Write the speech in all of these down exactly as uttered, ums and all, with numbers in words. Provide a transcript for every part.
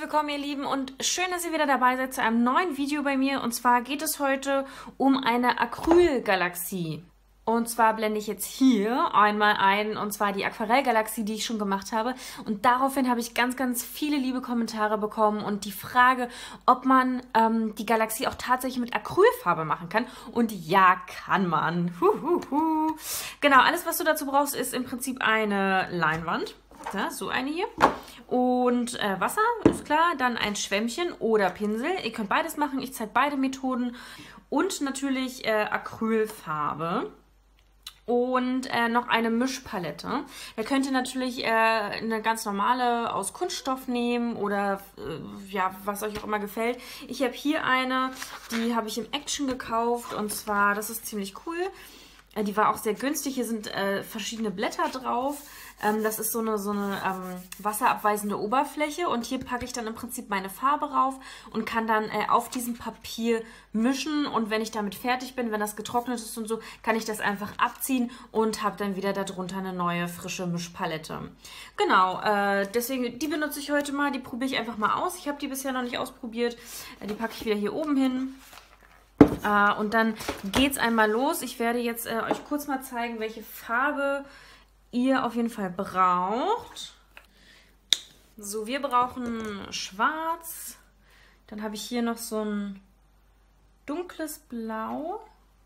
willkommen, ihr Lieben, und schön, dass ihr wieder dabei seid zu einem neuen Video bei mir. Und zwar geht es heute um eine Acrylgalaxie. Und zwar blende ich jetzt hier einmal ein, und zwar die Aquarellgalaxie, die ich schon gemacht habe. Und daraufhin habe ich ganz, ganz viele liebe Kommentare bekommen und die Frage, ob man ähm, die Galaxie auch tatsächlich mit Acrylfarbe machen kann. Und ja, kann man. Huhuhu. Genau, alles, was du dazu brauchst, ist im Prinzip eine Leinwand. Ja, so eine hier. Und äh, Wasser, ist klar. Dann ein Schwämmchen oder Pinsel. Ihr könnt beides machen. Ich zeige beide Methoden. Und natürlich äh, Acrylfarbe. Und äh, noch eine Mischpalette. Ihr könnt ihr natürlich äh, eine ganz normale aus Kunststoff nehmen oder äh, ja, was euch auch immer gefällt. Ich habe hier eine, die habe ich im Action gekauft, und zwar, das ist ziemlich cool. Äh, die war auch sehr günstig. Hier sind äh, verschiedene Blätter drauf. Ähm, das ist so eine, so eine ähm, wasserabweisende Oberfläche, und hier packe ich dann im Prinzip meine Farbe rauf und kann dann äh, auf diesem Papier mischen, und wenn ich damit fertig bin, wenn das getrocknet ist und so, kann ich das einfach abziehen und habe dann wieder darunter eine neue frische Mischpalette. Genau, äh, deswegen, die benutze ich heute mal, die probiere ich einfach mal aus. Ich habe die bisher noch nicht ausprobiert, äh, die packe ich wieder hier oben hin. Uh, und dann geht's einmal los. Ich werde jetzt äh, euch kurz mal zeigen, welche Farbe ihr auf jeden Fall braucht. So, wir brauchen schwarz. Dann habe ich hier noch so ein dunkles Blau.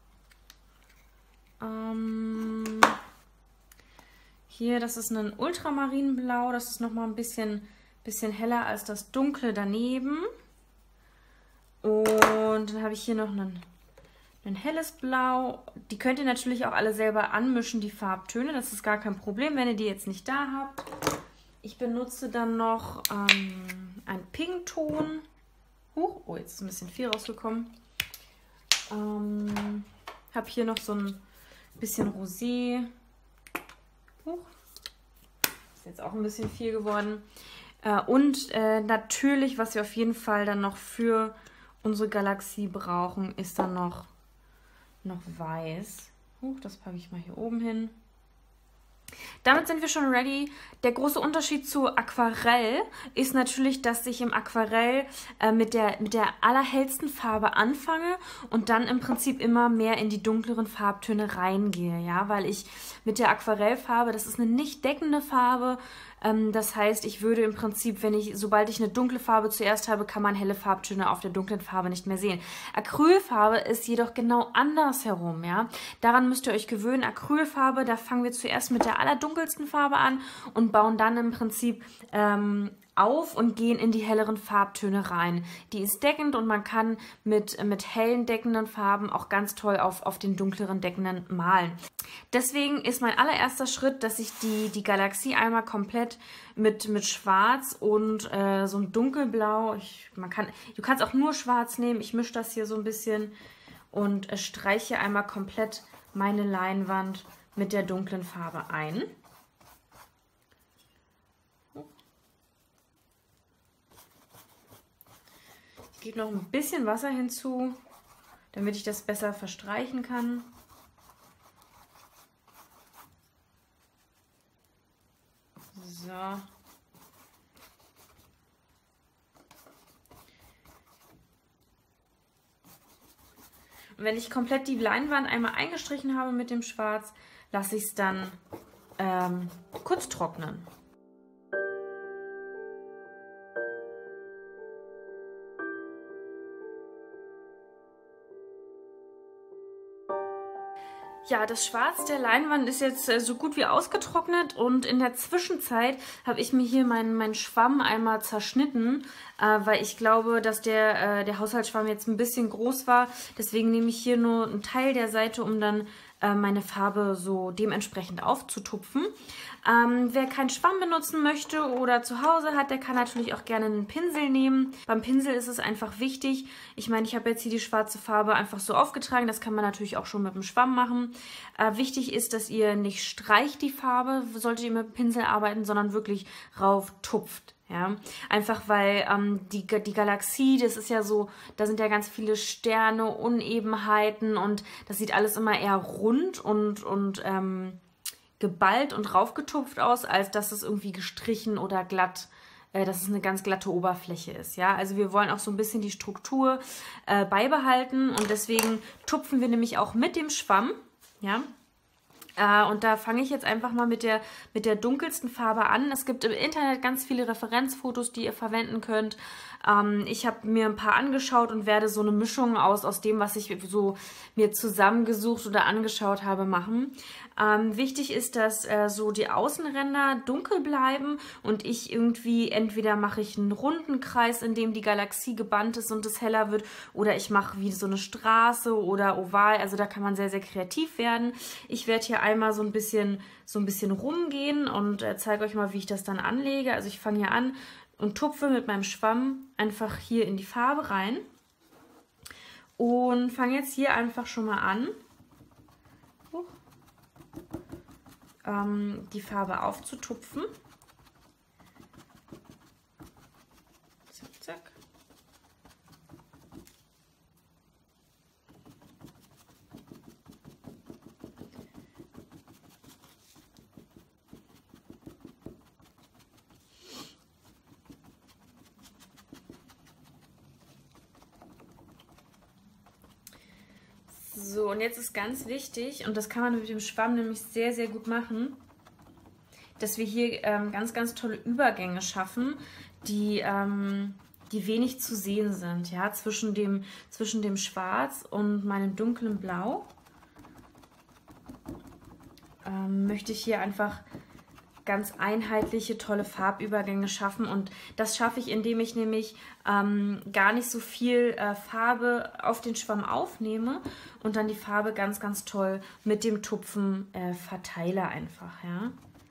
Ähm, hier, das ist ein Ultramarinblau. Das ist nochmal ein bisschen, bisschen heller als das dunkle daneben. Und dann habe ich hier noch einen, ein helles Blau. Die könnt ihr natürlich auch alle selber anmischen, die Farbtöne. Das ist gar kein Problem, wenn ihr die jetzt nicht da habt. Ich benutze dann noch ähm, einen Pinkton. Huch, oh, jetzt ist ein bisschen viel rausgekommen. Ähm, habe hier noch so ein bisschen Rosé. Huch, ist jetzt auch ein bisschen viel geworden. Äh, und äh, natürlich, was wir auf jeden Fall dann noch für unsere Galaxie brauchen, ist dann noch, noch weiß. Huch, das packe ich mal hier oben hin. Damit sind wir schon ready. Der große Unterschied zu Aquarell ist natürlich, dass ich im Aquarell äh, mit, der, mit der allerhellsten Farbe anfange und dann im Prinzip immer mehr in die dunkleren Farbtöne reingehe, ja, weil ich mit der Aquarellfarbe, das ist eine nicht deckende Farbe, ähm, das heißt, ich würde im Prinzip, wenn ich, sobald ich eine dunkle Farbe zuerst habe, kann man helle Farbtöne auf der dunklen Farbe nicht mehr sehen. Acrylfarbe ist jedoch genau andersherum, ja. Daran müsst ihr euch gewöhnen. Acrylfarbe, da fangen wir zuerst mit der allerdunkelsten Farbe an und bauen dann im Prinzip ähm, auf und gehen in die helleren Farbtöne rein. Die ist deckend, und man kann mit, mit hellen deckenden Farben auch ganz toll auf, auf den dunkleren deckenden malen. Deswegen ist mein allererster Schritt, dass ich die, die Galaxie einmal komplett mit, mit Schwarz und äh, so einem Dunkelblau, ich, man kann, du kannst auch nur Schwarz nehmen, ich mische das hier so ein bisschen und äh, streiche einmal komplett meine Leinwand mit der dunklen Farbe ein. Ich gebe noch ein bisschen Wasser hinzu, damit ich das besser verstreichen kann. So. Und wenn ich komplett die Leinwand einmal eingestrichen habe mit dem Schwarz, lasse ich es dann ähm, kurz trocknen. Ja, das Schwarz der Leinwand ist jetzt äh, so gut wie ausgetrocknet, und in der Zwischenzeit habe ich mir hier meinen mein Schwamm einmal zerschnitten, äh, weil ich glaube, dass der, äh, der Haushaltsschwamm jetzt ein bisschen groß war. Deswegen nehme ich hier nur einen Teil der Seite, um dann äh, meine Farbe so dementsprechend aufzutupfen. Ähm, wer keinen Schwamm benutzen möchte oder zu Hause hat, der kann natürlich auch gerne einen Pinsel nehmen. Beim Pinsel ist es einfach wichtig, ich meine, ich habe jetzt hier die schwarze Farbe einfach so aufgetragen, das kann man natürlich auch schon mit dem Schwamm machen. Äh, wichtig ist, dass ihr nicht streicht die Farbe, solltet ihr mit dem Pinsel arbeiten, sondern wirklich rauf tupft. Ja, einfach weil ähm, die, die Galaxie, das ist ja so, da sind ja ganz viele Sterne, Unebenheiten, und das sieht alles immer eher rund und, und ähm, geballt und raufgetupft aus, als dass es irgendwie gestrichen oder glatt äh, dass es eine ganz glatte Oberfläche ist. Ja, also wir wollen auch so ein bisschen die Struktur äh, beibehalten und deswegen tupfen wir nämlich auch mit dem Schwamm. Ja. Uh, und da fange ich jetzt einfach mal mit der, mit der dunkelsten Farbe an. Es gibt im Internet ganz viele Referenzfotos, die ihr verwenden könnt. Um, ich habe mir ein paar angeschaut und werde so eine Mischung aus, aus dem, was ich so mir zusammengesucht oder angeschaut habe, machen. Um, wichtig ist, dass uh, so die Außenränder dunkel bleiben und ich irgendwie, entweder mache ich einen runden Kreis, in dem die Galaxie gebannt ist und es heller wird, oder ich mache wie so eine Straße oder oval. Also da kann man sehr, sehr kreativ werden. Ich werde hier einmal so ein bisschen, so ein bisschen rumgehen und äh, zeige euch mal, wie ich das dann anlege. Also ich fange hier an und tupfe mit meinem Schwamm einfach hier in die Farbe rein und fange jetzt hier einfach schon mal an, uh, ähm, die Farbe aufzutupfen. Zack, zack. So, und jetzt ist ganz wichtig, und das kann man mit dem Schwamm nämlich sehr, sehr gut machen, dass wir hier ähm, ganz, ganz tolle Übergänge schaffen, die, ähm, die wenig zu sehen sind, ja, zwischen dem, zwischen dem Schwarz und meinem dunklen Blau. Ähm, möchte ich hier einfach ganz einheitliche, tolle Farbübergänge schaffen und das schaffe ich, indem ich nämlich ähm, gar nicht so viel äh, Farbe auf den Schwamm aufnehme und dann die Farbe ganz, ganz toll mit dem Tupfen äh, verteile einfach, ja.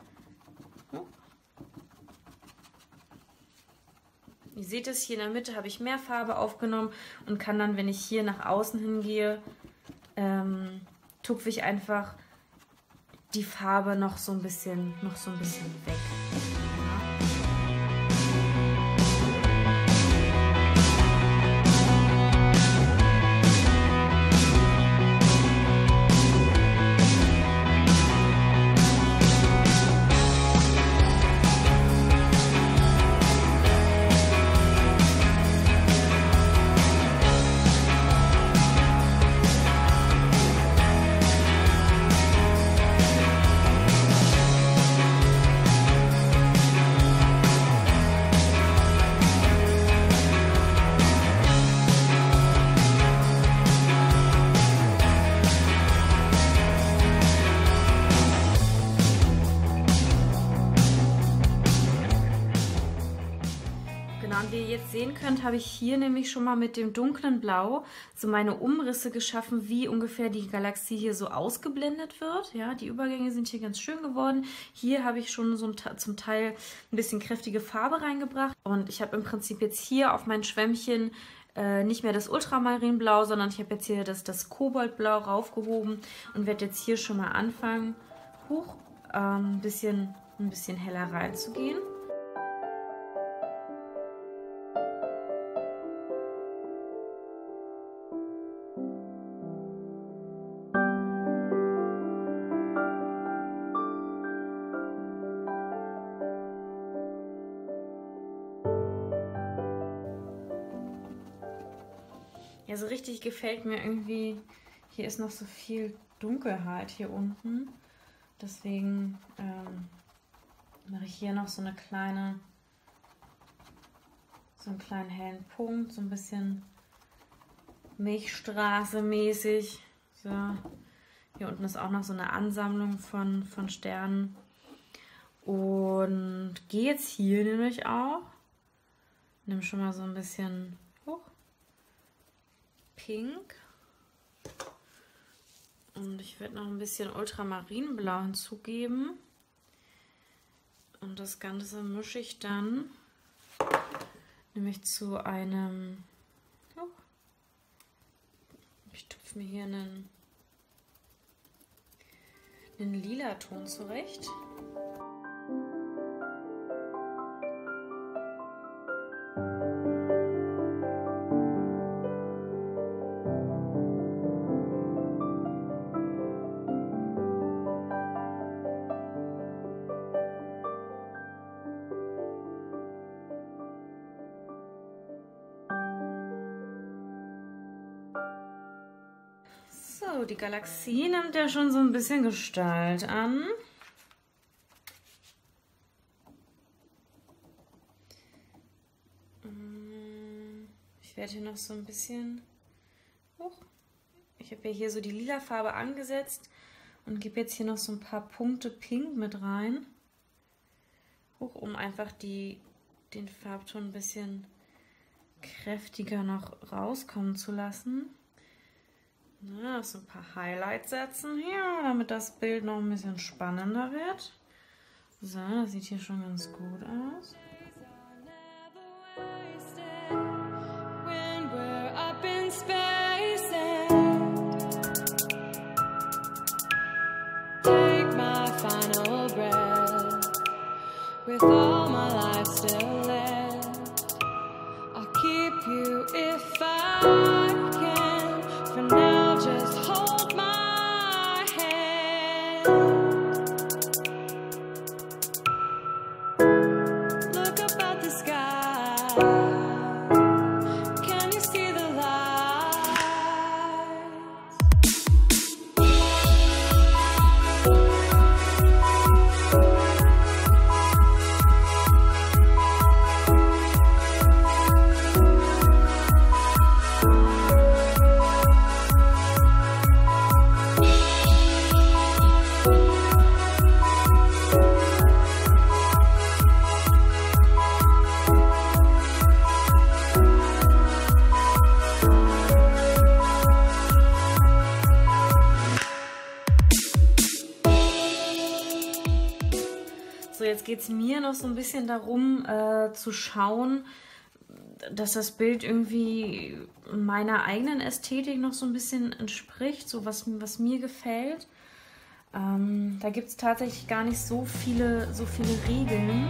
Ihr seht es, hier in der Mitte habe ich mehr Farbe aufgenommen und kann dann, wenn ich hier nach außen hingehe, ähm, tupfe ich einfach die Farbe noch so ein bisschen, noch so ein bisschen weg. Wie ihr jetzt sehen könnt, habe ich hier nämlich schon mal mit dem dunklen Blau so meine Umrisse geschaffen, wie ungefähr die Galaxie hier so ausgeblendet wird. Ja, die Übergänge sind hier ganz schön geworden. Hier habe ich schon so ein, zum Teil ein bisschen kräftige Farbe reingebracht. Und ich habe im Prinzip jetzt hier auf mein Schwämmchen äh, nicht mehr das Ultramarinblau, sondern ich habe jetzt hier das, das Koboldblau raufgehoben und werde jetzt hier schon mal anfangen, hoch ähm, ein bisschen, ein bisschen heller reinzugehen. Ja, so richtig gefällt mir irgendwie, hier ist noch so viel Dunkelheit hier unten. Deswegen ähm, mache ich hier noch so eine kleine, so einen kleinen hellen Punkt, so ein bisschen Milchstraße mäßig. So. Hier unten ist auch noch so eine Ansammlung von, von Sternen. Und gehe jetzt hier nämlich auch, nehme schon mal so ein bisschen hoch. Pink und ich werde noch ein bisschen Ultramarinblau hinzugeben und das Ganze mische ich dann nämlich zu einem, oh, ich tupfe mir hier einen, einen lila Ton zurecht. So, die Galaxie nimmt ja schon so ein bisschen Gestalt an. Ich werde hier noch so ein bisschen hoch. Ich habe ja hier so die lila Farbe angesetzt und gebe jetzt hier noch so ein paar Punkte Pink mit rein. Hoch, um einfach die, den Farbton ein bisschen kräftiger noch rauskommen zu lassen. Na, so ein paar Highlights setzen hier, damit das Bild noch ein bisschen spannender wird. So, das sieht hier schon ganz gut aus. With all my life still left, I'll keep you if I can. For now, just hold my hand. Look up at the sky. Can you see the lights? So, jetzt geht es mir noch so ein bisschen darum, äh, zu schauen, dass das Bild irgendwie meiner eigenen Ästhetik noch so ein bisschen entspricht, so was, was mir gefällt. Ähm, da gibt es tatsächlich gar nicht so viele, so viele Regeln.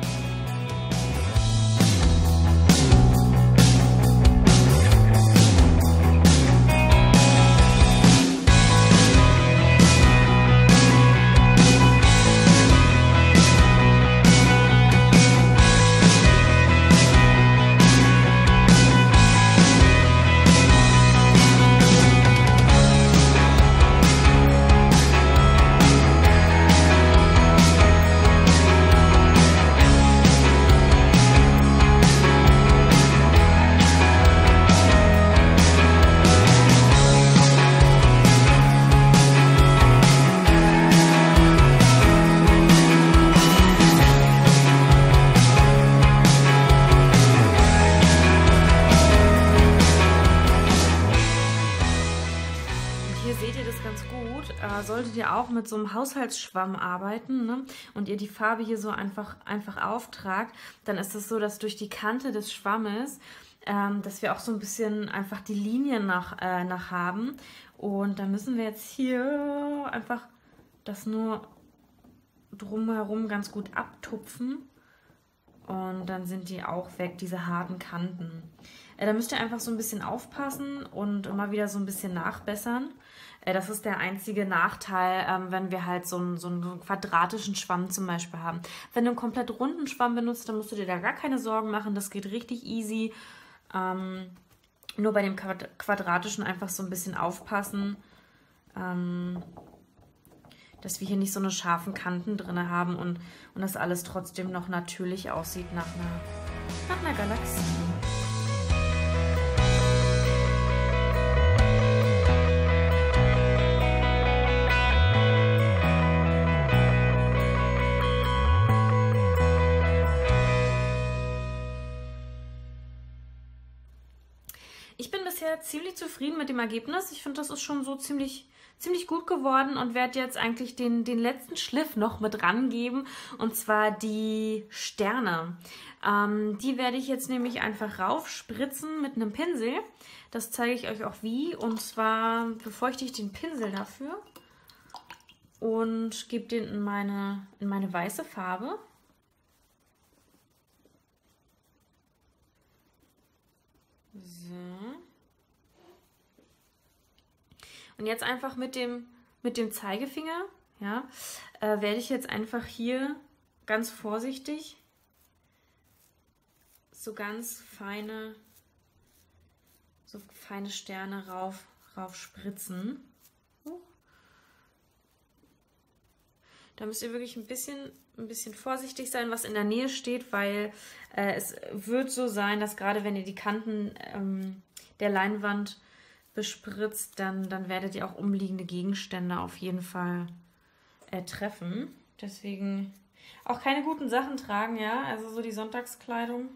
Solltet ihr auch mit so einem Haushaltsschwamm arbeiten, ne, und ihr die Farbe hier so einfach, einfach auftragt, dann ist es so, dass durch die Kante des Schwammes, ähm, dass wir auch so ein bisschen einfach die Linien nach, äh, nach haben. Und da müssen wir jetzt hier einfach das nur drumherum ganz gut abtupfen. Und dann sind die auch weg, diese harten Kanten. Äh, da müsst ihr einfach so ein bisschen aufpassen und immer wieder so ein bisschen nachbessern. Äh, das ist der einzige Nachteil, ähm, wenn wir halt so einen, so einen quadratischen Schwamm zum Beispiel haben. Wenn du einen komplett runden Schwamm benutzt, dann musst du dir da gar keine Sorgen machen. Das geht richtig easy. Ähm, nur bei dem quadratischen einfach so ein bisschen aufpassen, ähm, dass wir hier nicht so eine scharfen Kanten drin haben und, und das alles trotzdem noch natürlich aussieht nach einer, nach einer Galaxie. Ich bin bisher ziemlich zufrieden mit dem Ergebnis. Ich finde, das ist schon so ziemlich... ziemlich gut geworden und werde jetzt eigentlich den, den letzten Schliff noch mit rangeben, und zwar die Sterne. Ähm, die werde ich jetzt nämlich einfach raufspritzen mit einem Pinsel. Das zeige ich euch auch wie, und zwar befeuchte ich den Pinsel dafür und gebe den in meine, in meine weiße Farbe. So. Und jetzt einfach mit dem, mit dem Zeigefinger, ja, äh, werde ich jetzt einfach hier ganz vorsichtig so ganz feine, so feine Sterne rauf, rauf spritzen. Uh. Da müsst ihr wirklich ein bisschen, ein bisschen vorsichtig sein, was in der Nähe steht, weil äh, es wird so sein, dass gerade wenn ihr die Kanten ähm, der Leinwand bespritzt, dann, dann werdet ihr auch umliegende Gegenstände auf jeden Fall äh, treffen. Deswegen auch keine guten Sachen tragen, ja. Also so die Sonntagskleidung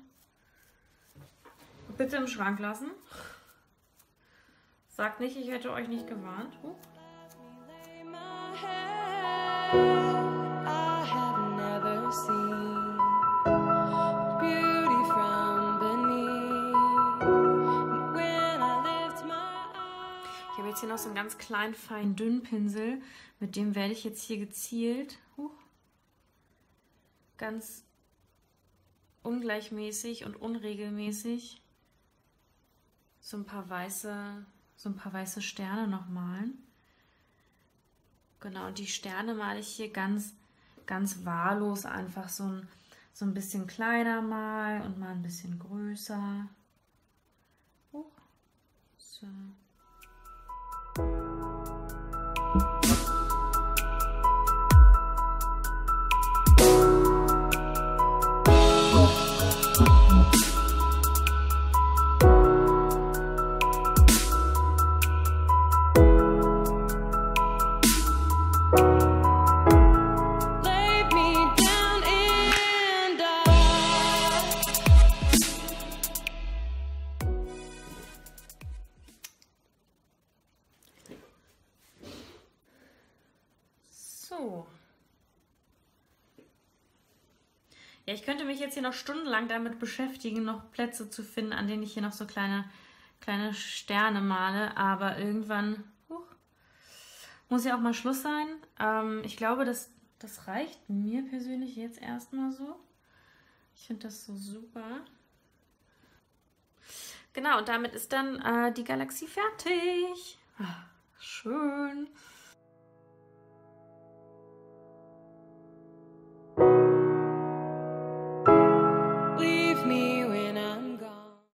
bitte im Schrank lassen. Sagt nicht, ich hätte euch nicht gewarnt. Uh. Ich habe jetzt hier noch so einen ganz kleinen, feinen Dünnpinsel. Mit dem werde ich jetzt hier gezielt, uh, ganz ungleichmäßig und unregelmäßig so ein paar weiße, so ein paar weiße Sterne noch malen. Genau, und die Sterne male ich hier ganz, ganz wahllos einfach so ein, so ein bisschen kleiner mal und mal ein bisschen größer. Uh, so. So. Ja, ich könnte mich jetzt hier noch stundenlang damit beschäftigen, noch Plätze zu finden, an denen ich hier noch so kleine, kleine Sterne male, aber irgendwann huch, muss ja auch mal Schluss sein. Ähm, ich glaube, das, das reicht mir persönlich jetzt erstmal so. Ich finde das so super. Genau, und damit ist dann äh, die Galaxie fertig. Ach, schön.